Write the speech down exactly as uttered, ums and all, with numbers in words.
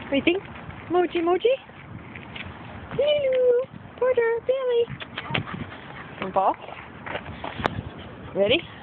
What do you think? Moji, Moji? Hello, Porter, Billy. Ball. Ready?